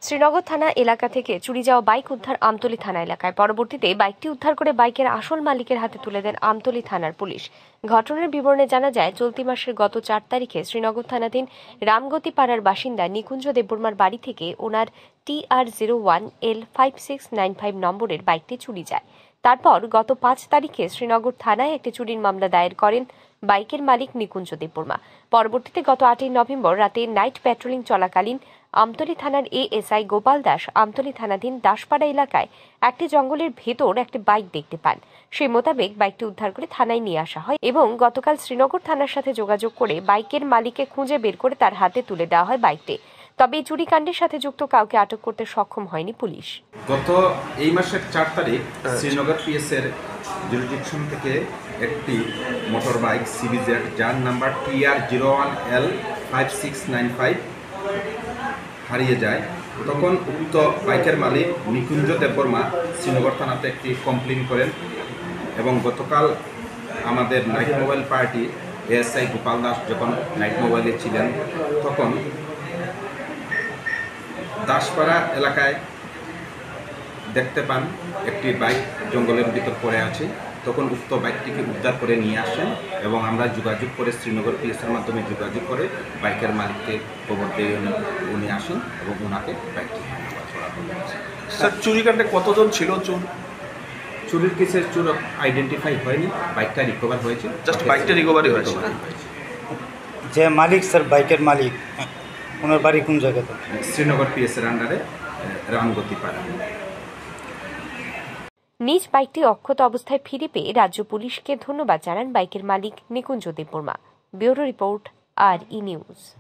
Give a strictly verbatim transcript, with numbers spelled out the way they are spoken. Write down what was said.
শ্রীনগর থানা এলাকা থেকে চুরি যাওয়া বাইক উদ্ধার আমতলী থানা এলাকায়। পরবর্তীতে বাইকটি উদ্ধার করে বাইকের আসল মালিকের হাতে তুলে দেন আমতলী থানার পুলিশ। ঘটনার বিবরণে জানা যায়, চলতি মাসের গত চার তারিখে শ্রীনগর থানাধীন রামগতি পাড়ার বাসিন্দা নিকুঞ্জ দেববর্মার বাড়ি থেকে ওনার T R zero one L five six nine five নম্বরের বাইকটি চুরি যায়। তারপর গত পাঁচ তারিখে শ্রীনগর থানায় একটি চুরির মামলা দায়ের করেন বাইকের মালিক নিকুঞ্জ দেববর্মা। পরবর্তীতে গত আটই নভেম্বর রাতে নাইট প্যাট্রোলিং চলাকালীন আমতলী থানার এএসআই গোপাল দাস আমতলী থানাধীন দাসপাড়া এলাকায় একটি জঙ্গলের ভেতর একটি বাইক দেখতে পান। সেই মোতাবেক বাইকটি উদ্ধার করে থানায় নিয়ে আসা হয় এবং গতকাল শ্রীনগর থানার সাথে যোগাযোগ করে বাইকের মালিককে খুঁজে বের করে তার হাতে তুলে দেওয়া হয় বাইকটি। তবে এই চুরিকাণ্ডের সাথে যুক্ত কাউকে আটক করতে সক্ষম হয়নি পুলিশ। গত এই মাসের চার তারিখ শ্রীনগর পিএস এর জুরিডিকশন থেকে একটি মোটর বাইক সিবিজেড যার number T R zero one L five six nine five হারিয়ে যায়। তখন উক্ত বাইকের মালিক নিকুঞ্জ দেববর্মা শ্রীনগর থানাতে একটি কমপ্লেন করেন এবং গতকাল আমাদের night mobile party ASI Gopal Das যখন নাইট মোবাইলে ছিলেন তখন দাসপাড়া এলাকায় দেখতে পান একটি বাইক জঙ্গলের ভিতর পড়ে আছে। তখন উক্ত বাইকটিকে উদ্ধার করে নিয়ে আসেন এবং আমরা যোগাযোগ করে শ্রীনগর পিএসের মাধ্যমে যোগাযোগ করে বাইকের মালিককে খবর দিয়ে উনি আসেন এবং ওনাকে বাইকটি স্যার চুরিকাণ্ডে কতজন ছিল চোর? চুরির কেসের চোর আইডেন্টিফাই হয়নি, বাইকটা রিকভার হয়েছে, জাস্ট বাইকটা রিকভারি হয়েছে। যে মালিক স্যার বাইকের মালিক ওনার বাড়ি কোন জায়গাতে? শ্রীনগর পিএসের আন্ডারে রামগতি পাড়া। নিজ বাইকটি অক্ষত অবস্থায় ফিরে পেয়ে রাজ্য পুলিশকে ধন্যবাদ জানান বাইকের মালিক Nikunj Debbarma. Bureau report, R E news.